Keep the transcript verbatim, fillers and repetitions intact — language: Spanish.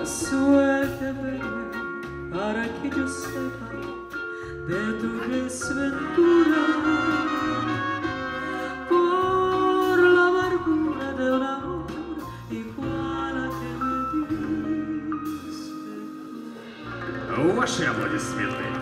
la suerte verme para que yo sepa de tu desventura por la amargura de un amor igual a que me diste. Ваши аплодисменты.